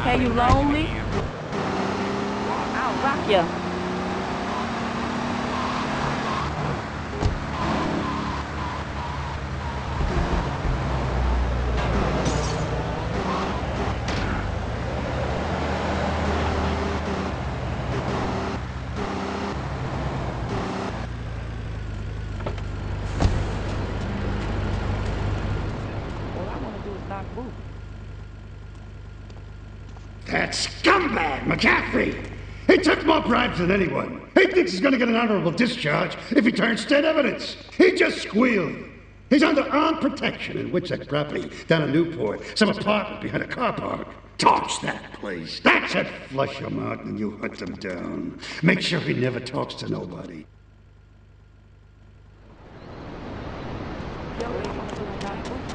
Hey, you lonely? I'll rock ya. All I want to do is knock boots. That scumbag, McCaffrey! He took more bribes than anyone. He thinks he's gonna get an honorable discharge if he turns state evidence. He just squealed. He's under armed protection in Witchett property down in Newport, some apartment behind a car park. Torch that place. That's it. Flush him out and you hunt him down. Make sure he never talks to nobody. Yo, all I want to do is knock boots.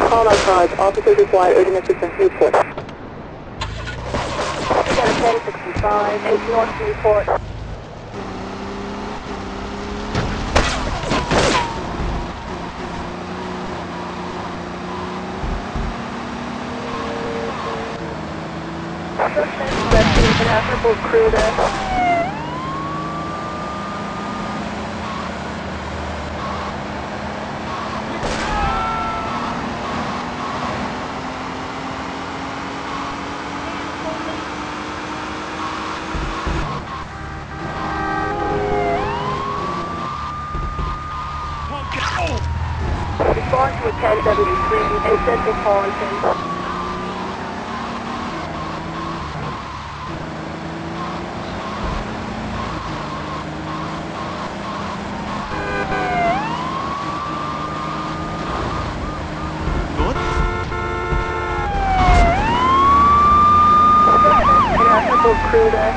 Call on cars. Officers require urgent assistance. Newport. We got a 1065. 8 North Newport. Rescue international crew there. Respond to a 1073 in Central Paulington. International crew there.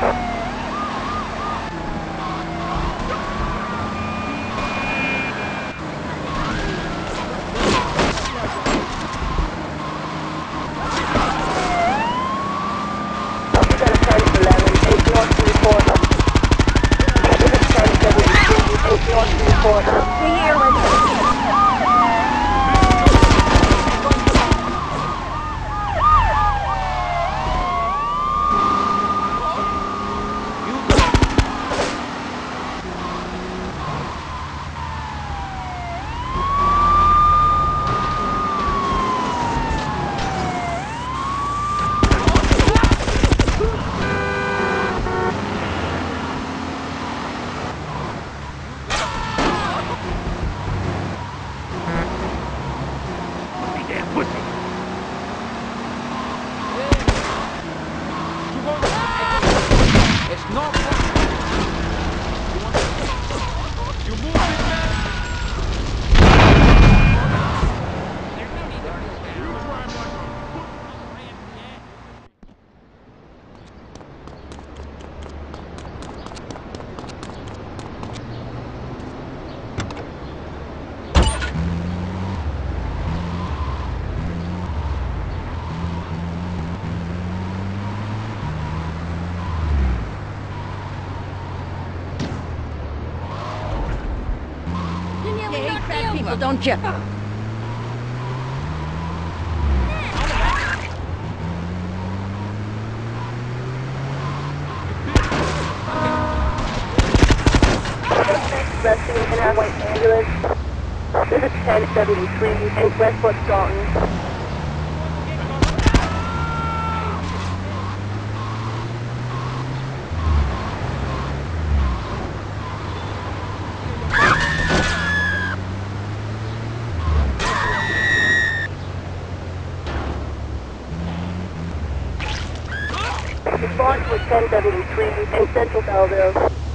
People, don't you? Rescue in our white ambulance. This is 1073 in Westport, Staunton. Respond to a 1073 in Central Belleville.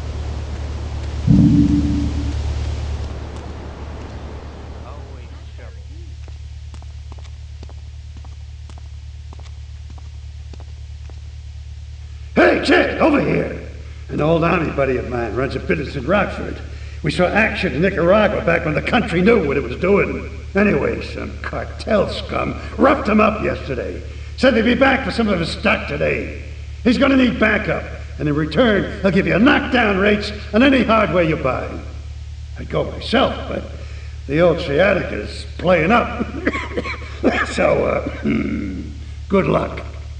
Hey, Jed, over here! An old army buddy of mine runs a business in Rockford. We saw action in Nicaragua back when the country knew what it was doing. Anyway, some cartel scum roughed him up yesterday. Said they'd be back for some of his stock today. He's gonna need backup, and in return, he'll give you knockdown rates on any hardware you buy. I'd go myself, but the old sciatica's playing up. So, good luck.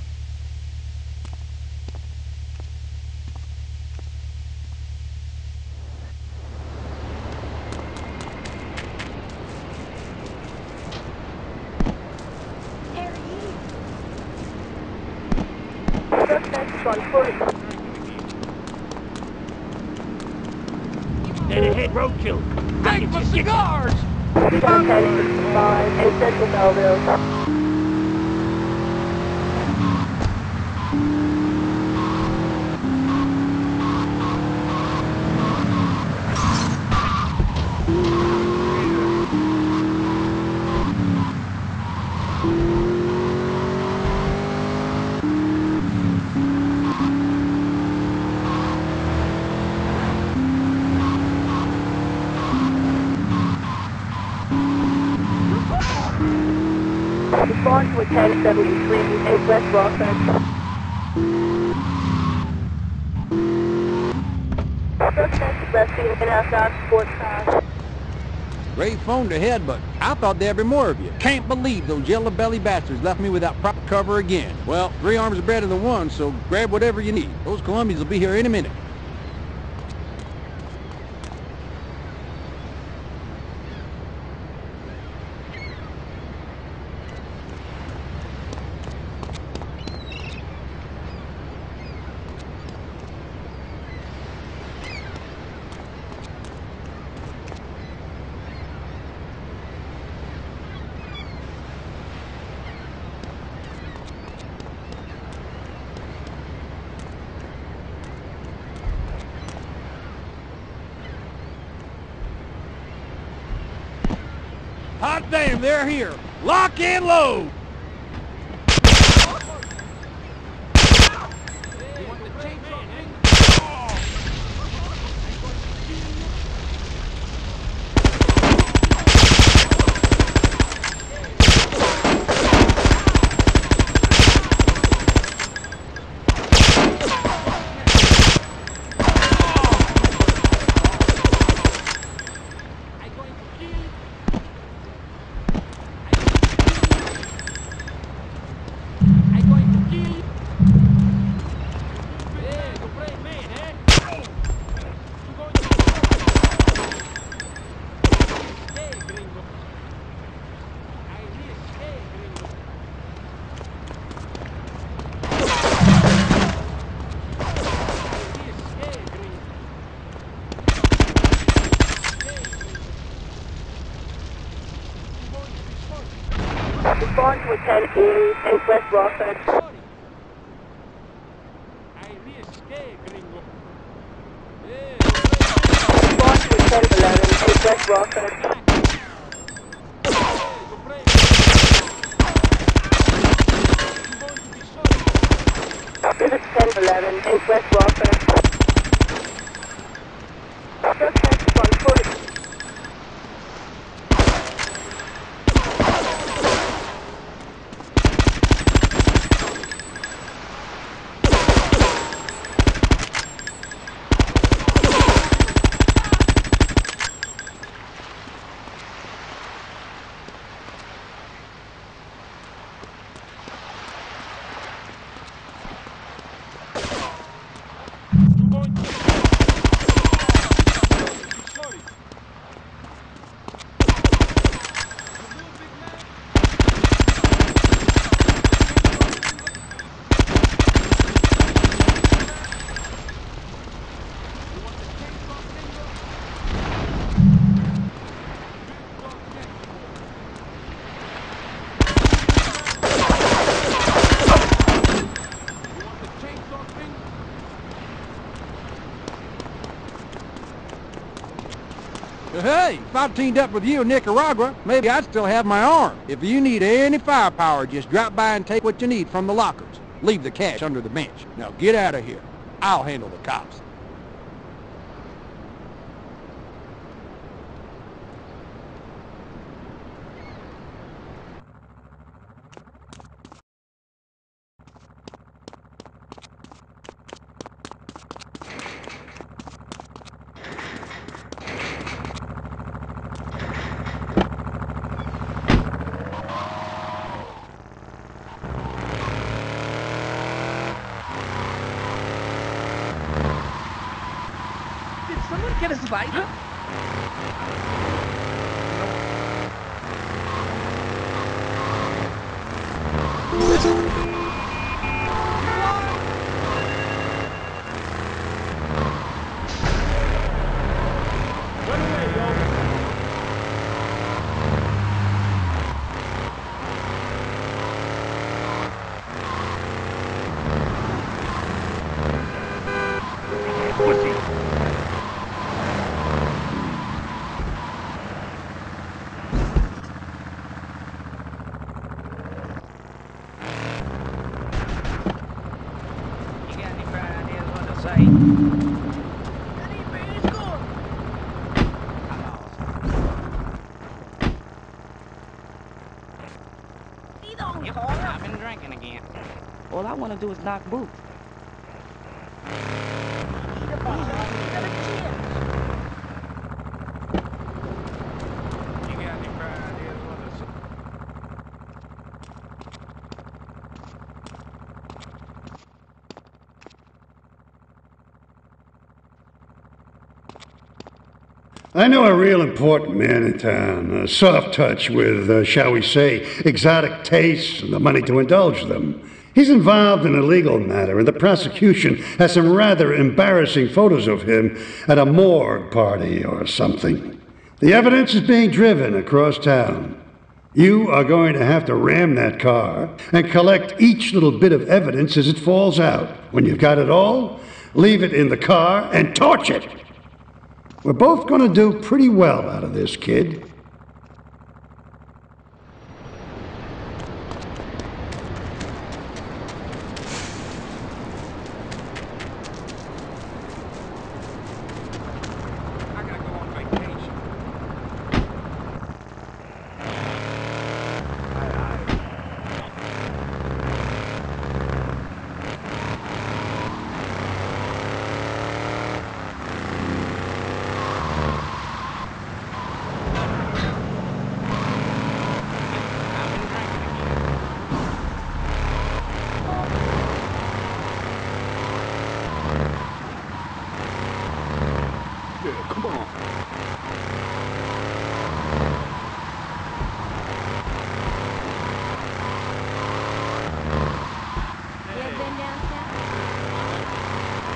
Dead ahead, roadkill. Thanks for cigars! We got 1065 in Central Belleville. Respond to a 1073 in West Rockford. Suspect resting in Afghan sports car. Great phone to head, but I thought there'd be more of you. Can't believe those yellow-belly bastards left me without proper cover again. Well, 3 arms are better than 1, so grab whatever you need. Those Colombians will be here any minute. Hot damn, they're here. Lock and load. Respond to a 1080 in West Rockford. Respond to a 1011 in West Rockford. This is 1011 in West Rockford. Suspect is on foot. Hey, if I teamed up with you in Nicaragua, maybe I'd still have my arm. If you need any firepower, just drop by and take what you need from the lockers. Leave the cash under the bench. Now get out of here. I'll handle the cops. Someone get us a bite? Pussy. Yep, I've been drinking again. All I want to do is knock boots. You got any bright ideas what to I know a real important man in town, a soft touch with, shall we say, exotic tastes and the money to indulge them. He's involved in a legal matter, and the prosecution has some rather embarrassing photos of him at a morgue party or something. The evidence is being driven across town. You are going to have to ram that car and collect each little bit of evidence as it falls out. When you've got it all, leave it in the car and torch it. We're both going to do pretty well out of this, kid. I gotta go on vacation. I've been drinking again. Yeah, come on. You ever been down south?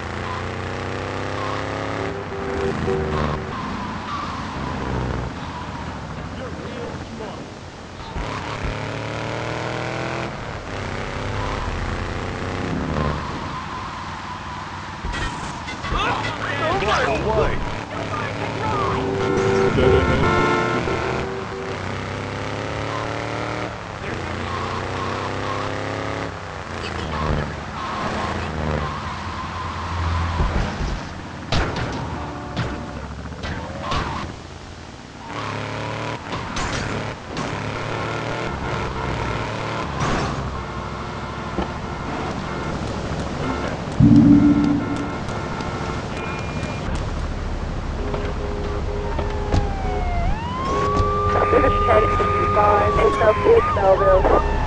This is 1065 in Southeast Belleville.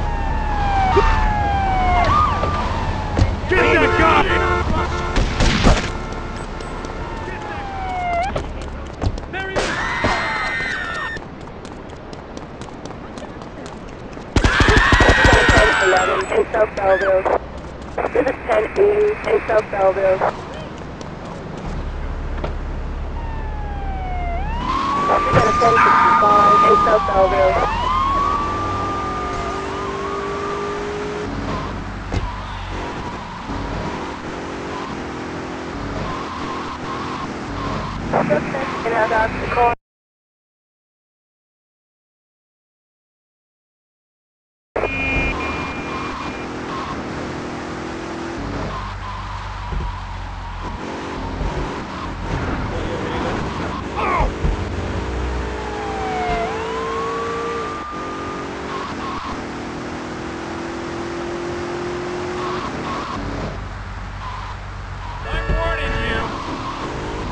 Get that guy! There he is! 1011 in South Belleville. This is 1080 in South Belleville. We got a 1065 in South Belleville. And I got the car. I'm warning you!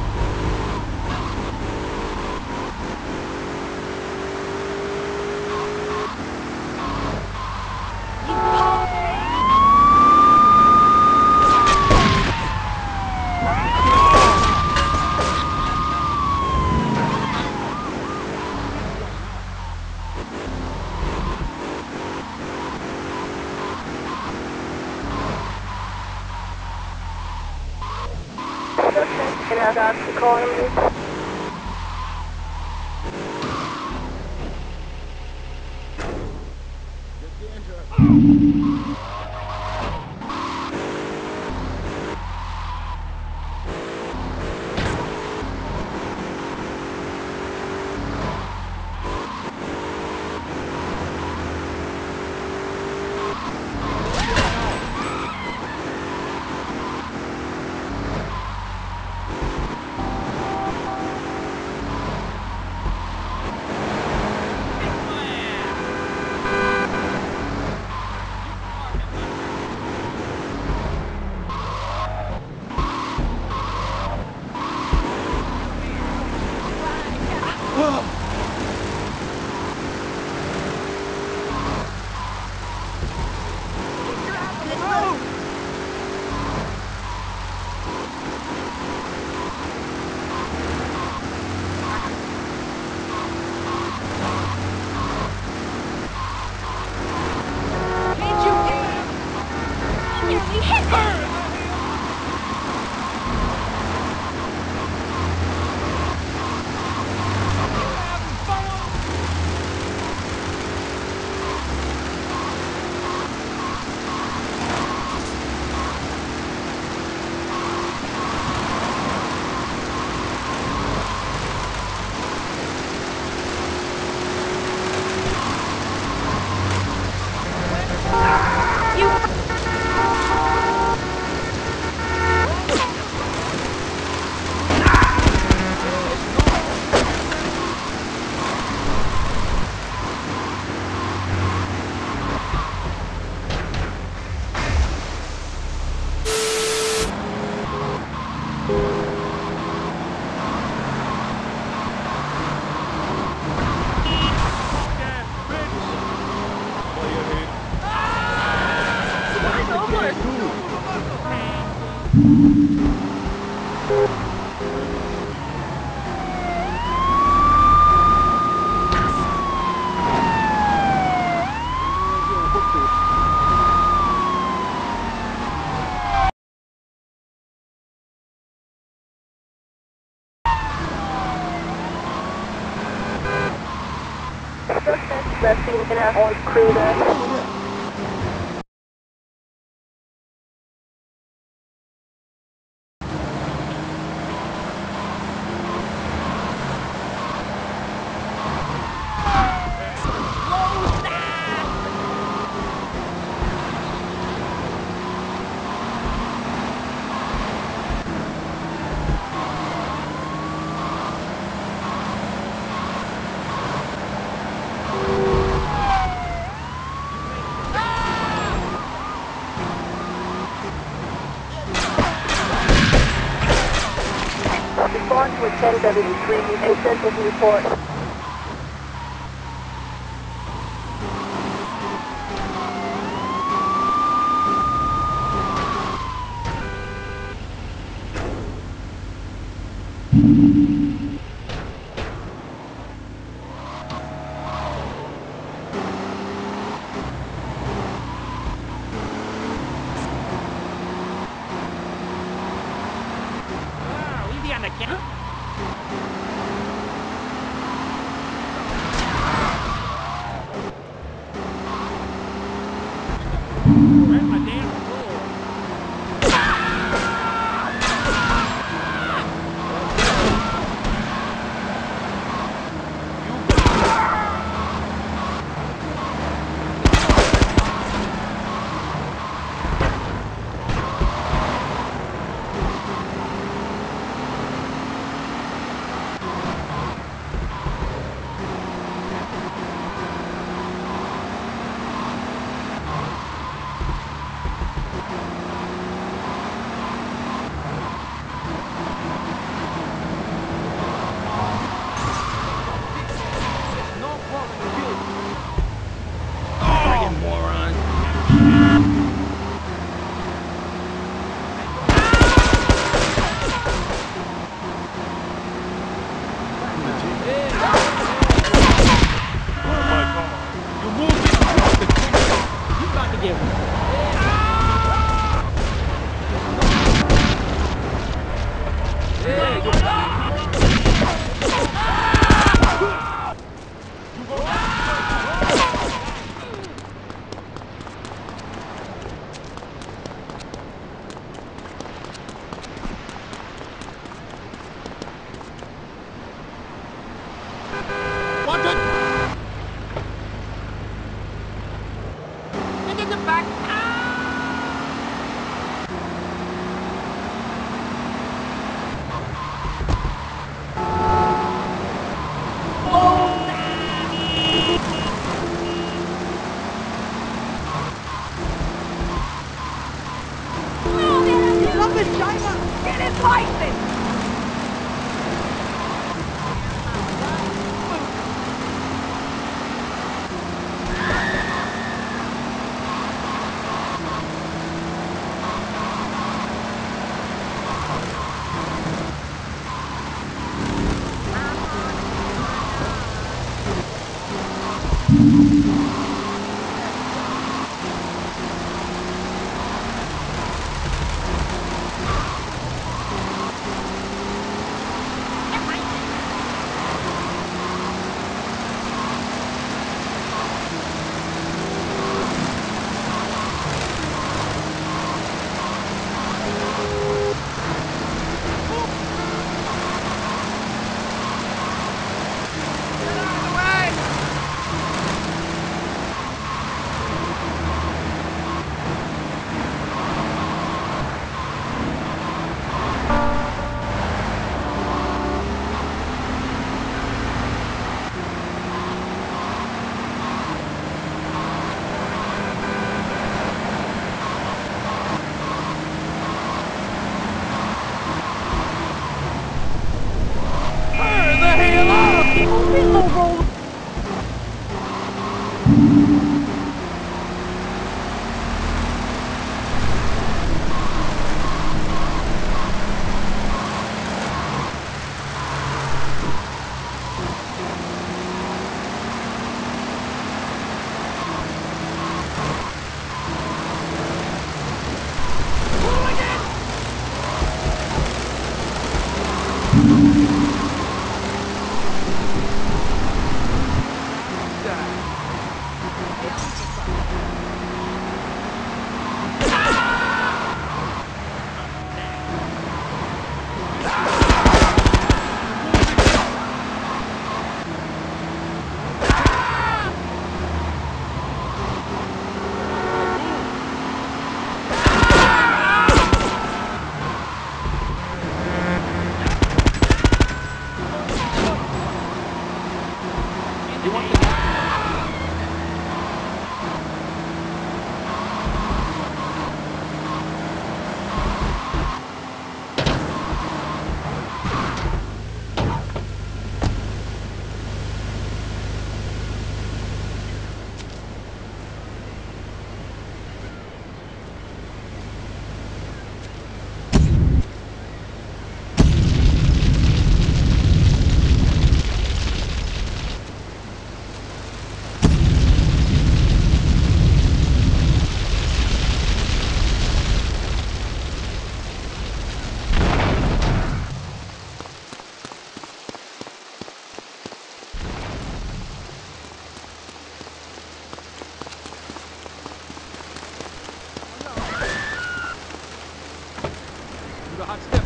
And I got the car. Left in our own crew there. Respond to a 1073 and send us a report. We be on the camera. Where's my damn floor?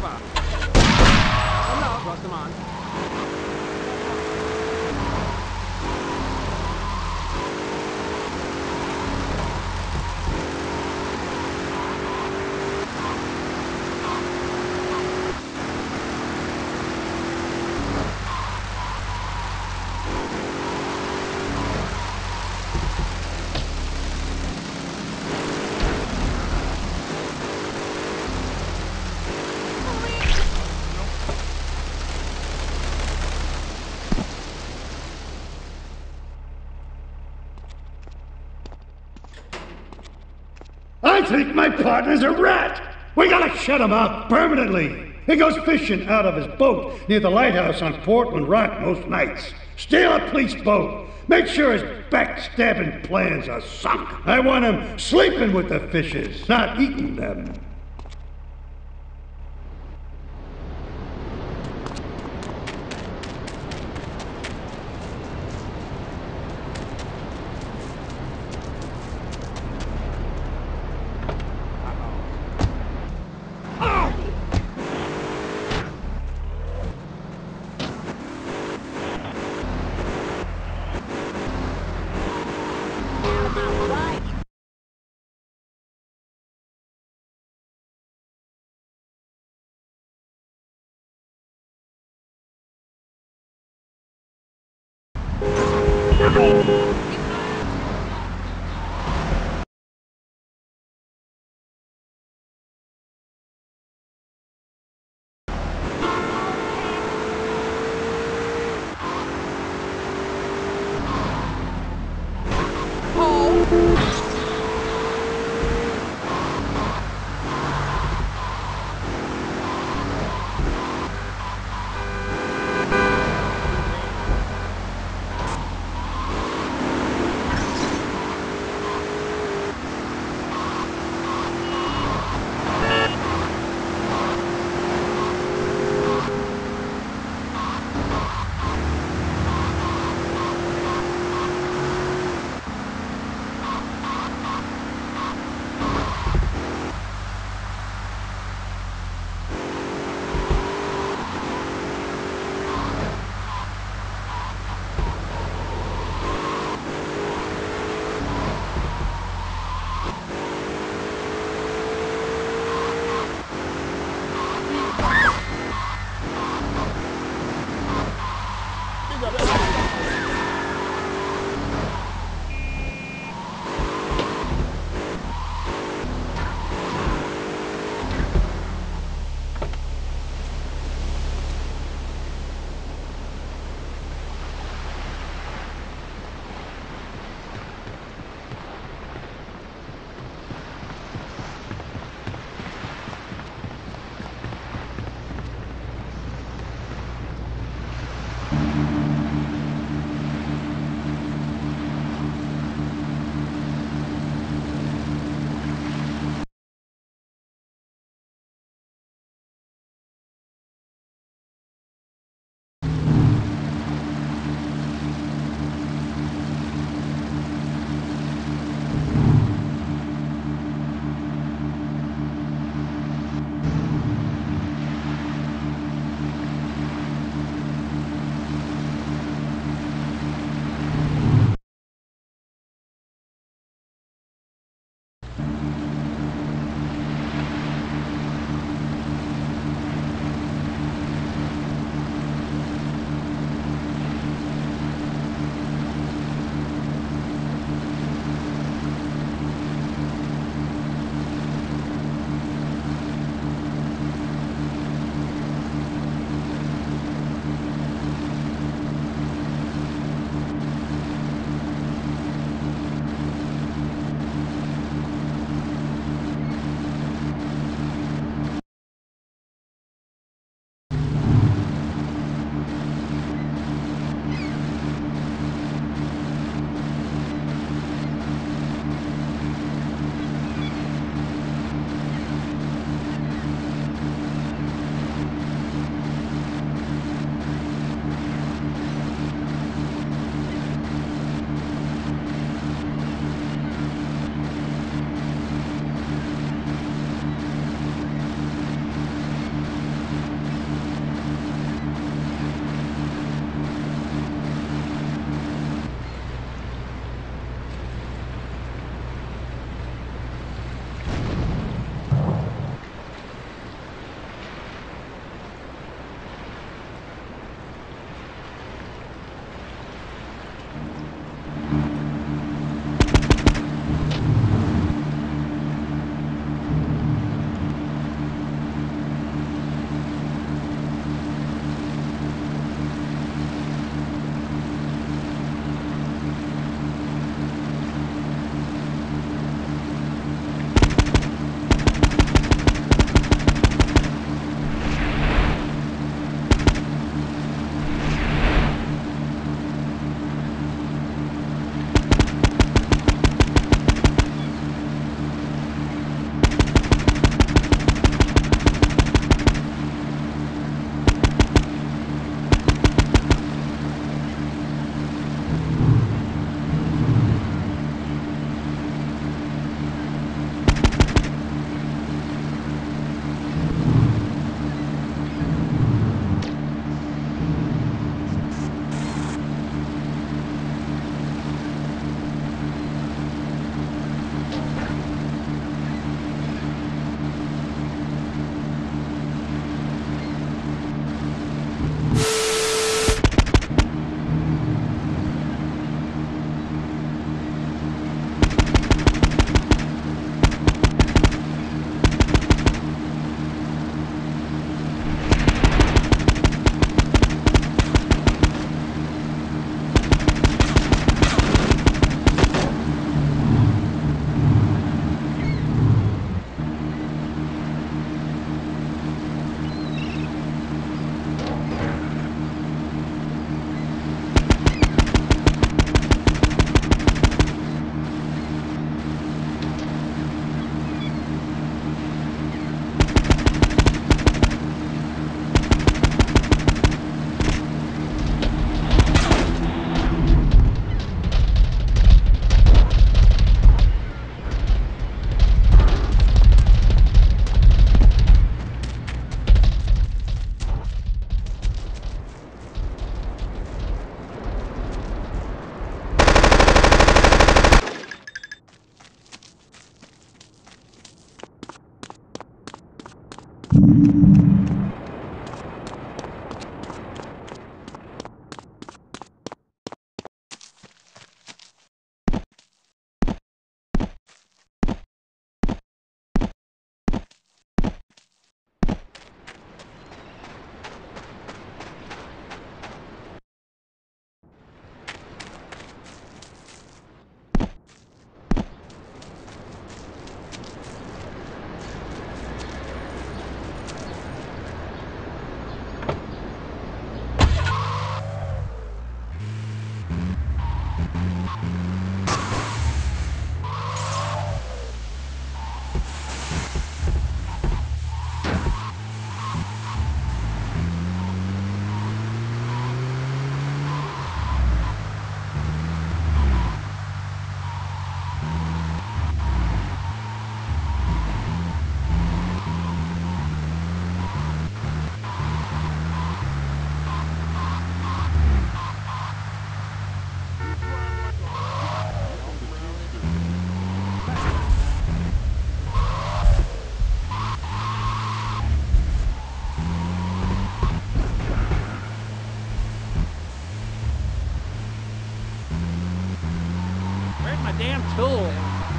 Papa. Oh no, trust him on. I think my partner's a rat. We gotta shut him up permanently. He goes fishing out of his boat near the lighthouse on Portland Rock most nights. Steal a police boat. Make sure his backstabbing plans are sunk. I want him sleeping with the fishes, not eating them. Cool.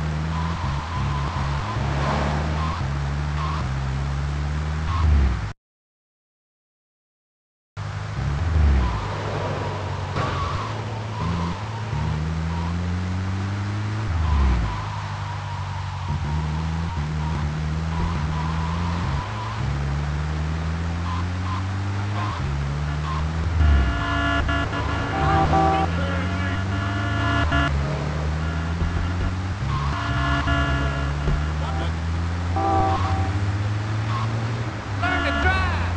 Learn to drive.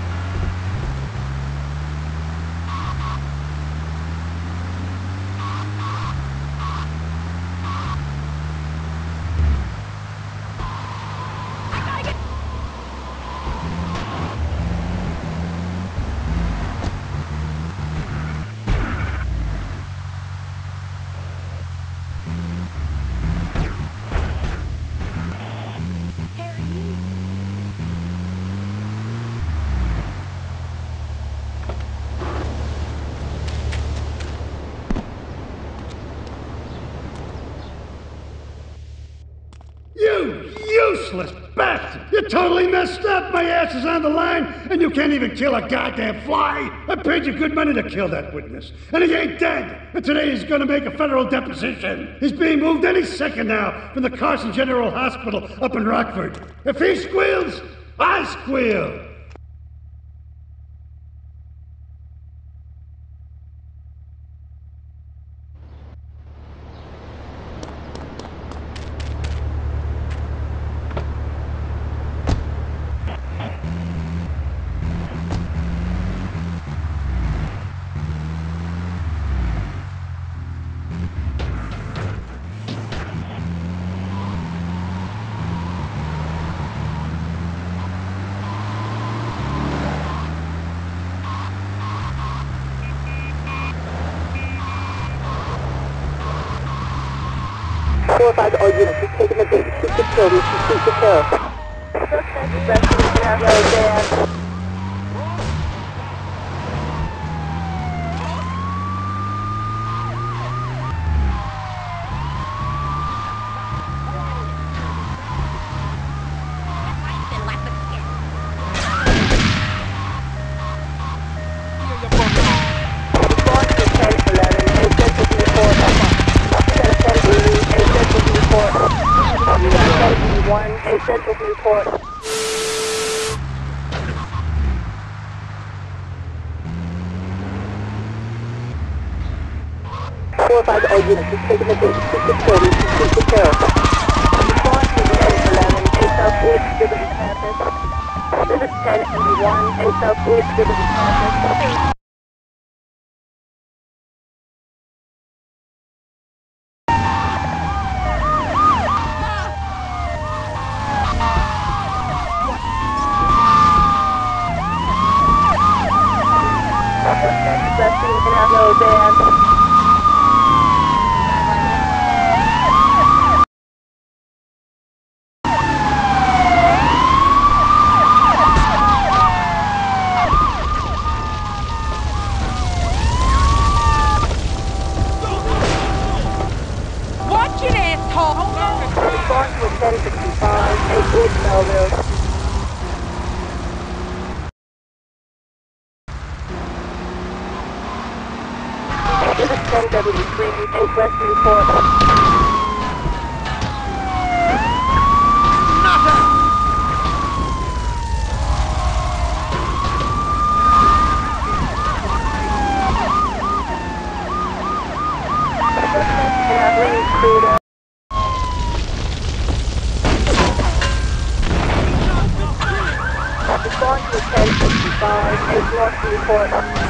You useless bastard! You totally messed up! My ass is on the line, and you can't even kill a goddamn fly! I paid you good money to kill that witness, and he ain't dead! And today he's gonna make a federal deposition! He's being moved any second now from the Carson General Hospital up in Rockford. If he squeals, I squeal! Qualified all units, just taking the bait, shoot the kill, shoot the kill. Suspect is rescued now, Dan. Central Newport. Qualified all units, just taking the bait, shoot the kill, shoot the kill. Response to the N11, a southeast, Liberty Campus. This is 1081, a southeast, Liberty Campus. Watch it, asshole! Response was 1065, 88 Melville. This is 1073, in West Newport. Response was 1065, in North Newport.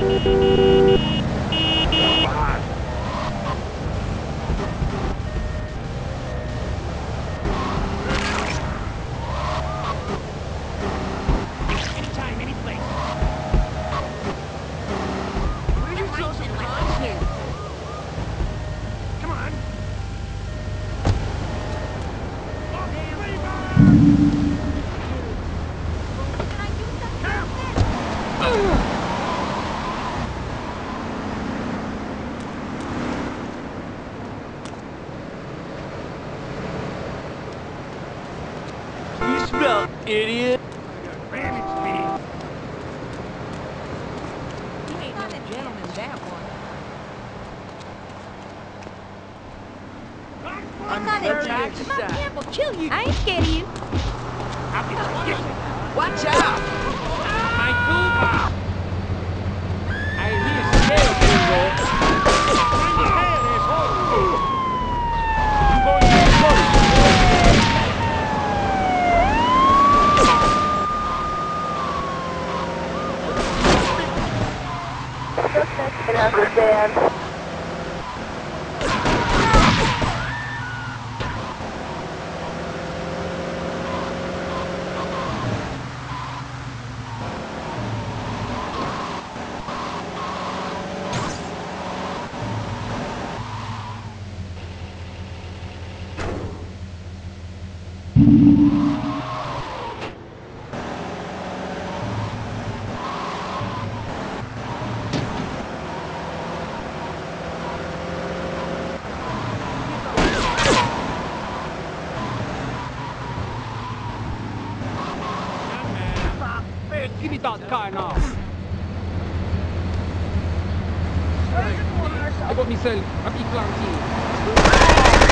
Anytime, any place. Where's your social conscience? Come on. You smell, idiot. Ramming speed. He ain't not a gentleman, that one. I'm not a very gentleman. exercise. Campbell, chill you. I ain't scared of you. I'll be the Watch out! My goober! I hear scale, Google. Find your head, asshole! I'm going to the coast. Suspect can understand. Give me that car now. I got myself a big plantain.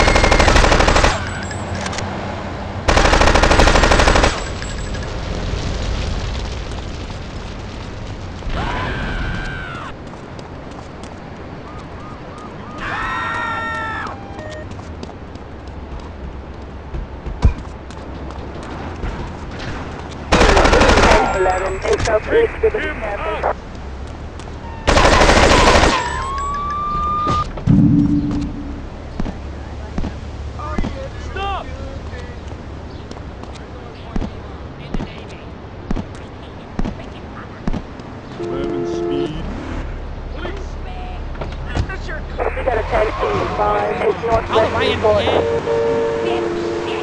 In southeast Liberty campus. Stop! We got a 1085 in northwest Detroit.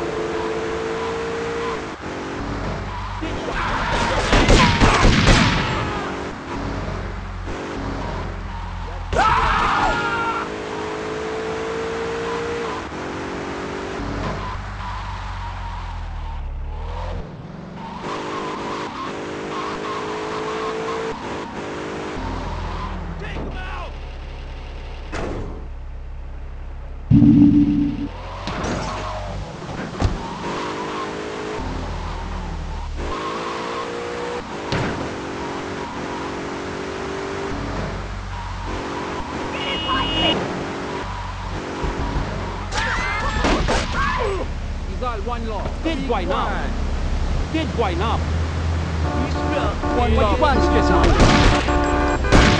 You got one law. Dead guy now. Dead guy now. You smell. One law. One just now.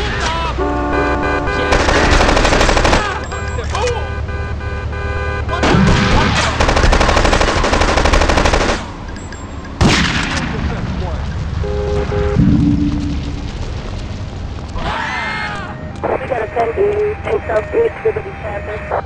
We got a 1080 in southeast Liberty campus.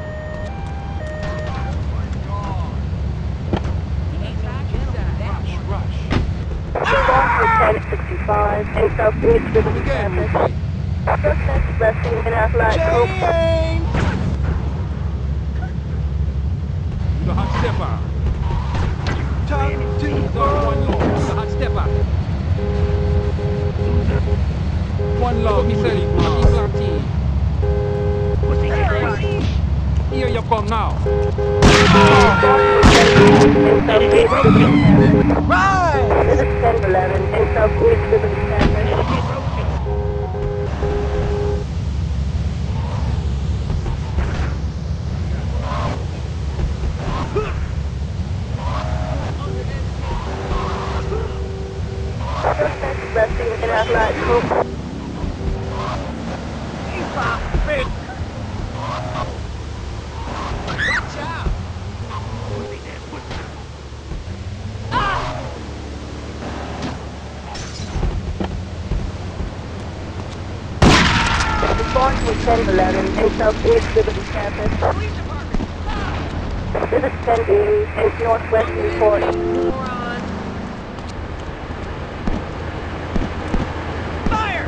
Boston 1065 in southeast Liberty campus. Suspect resting in athletic cope. The hot stepper. One law. The hot stepper. One law. Me sell it. Here you come now. Right! This is 1011 in southeast Liberty campus. Suspect resting in athletic cope. 1011 in Southeast Liberty Campus. Police department! This is 1080 in Northwest Newport. Moron! Fire!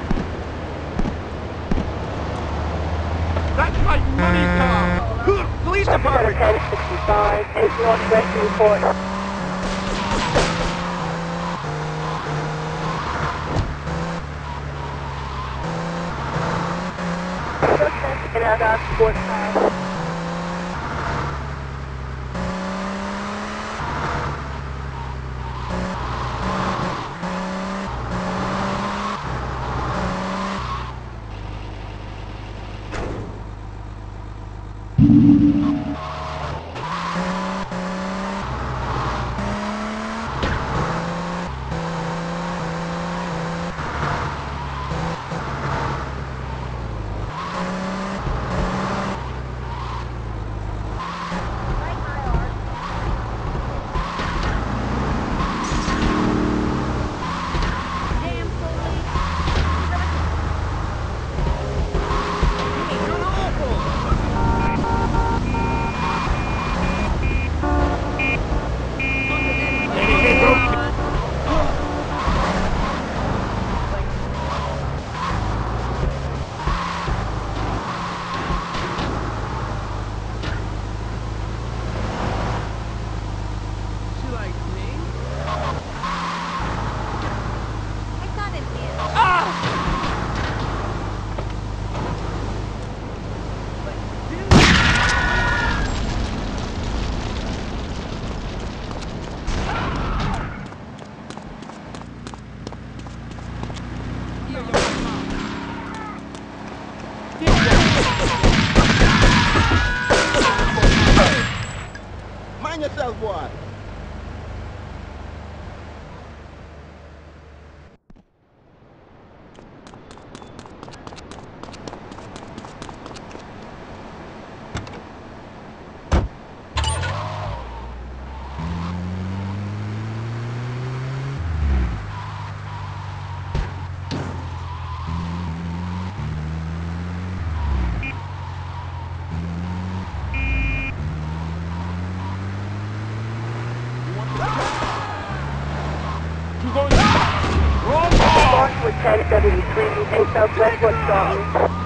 That's my money car! Police department! 1065 in Northwest Newport. Suspect in our sports car. Mind yourself, boy. You going? Roll ball! With 1073 in Southwest West Dalton.